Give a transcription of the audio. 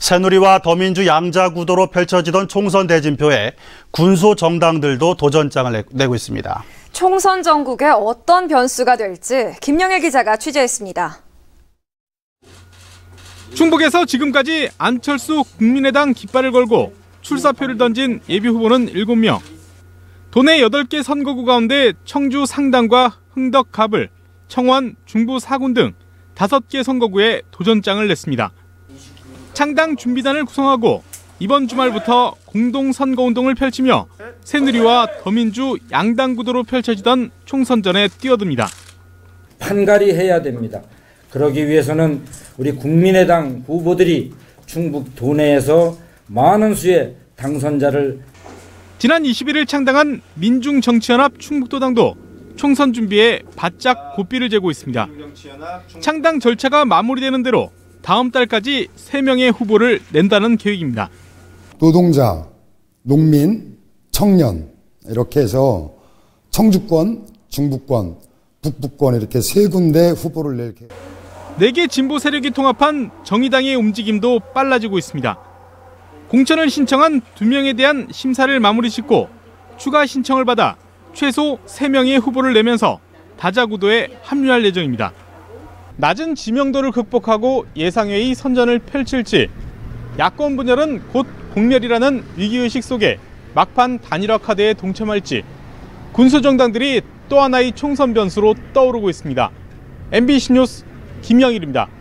새누리와 더민주 양자구도로 펼쳐지던 총선 대진표에 군소 정당들도 도전장을 내고 있습니다. 총선 전국에 어떤 변수가 될지 김영일 기자가 취재했습니다. 충북에서 지금까지 안철수 국민의당 깃발을 걸고 출사표를 던진 예비후보는 7명. 도내 8개 선거구 가운데 청주 상당과 흥덕 갑을, 청원, 중부 4군 등 5개 선거구에 도전장을 냈습니다. 창당 준비단을 구성하고 이번 주말부터 공동선거운동을 펼치며 새누리와 더민주 양당 구도로 펼쳐지던 총선전에 뛰어듭니다. 판가리 해야 됩니다. 그러기 위해서는 우리 국민의당 후보들이 충북 도내에서 많은 수의 당선자를 지난 21일 창당한 민중정치연합 충북도당도 총선 준비에 바짝 고삐를 재고 있습니다. 창당 절차가 마무리되는 대로 다음 달까지 3명의 후보를 낸다는 계획입니다. 노동자, 농민, 청년 이렇게 해서 청주권, 중부권, 북부권 이렇게 3군데 후보를 낼 계획. 4개 진보 세력이 통합한 정의당의 움직임도 빨라지고 있습니다. 공천을 신청한 2명에 대한 심사를 마무리 짓고 추가 신청을 받아 최소 3명의 후보를 내면서 다자구도에 합류할 예정입니다. 낮은 지명도를 극복하고 예상외의 선전을 펼칠지, 야권 분열은 곧 공멸이라는 위기의식 속에 막판 단일화 카드에 동참할지 군소정당들이 또 하나의 총선 변수로 떠오르고 있습니다. MBC 뉴스 김영일입니다.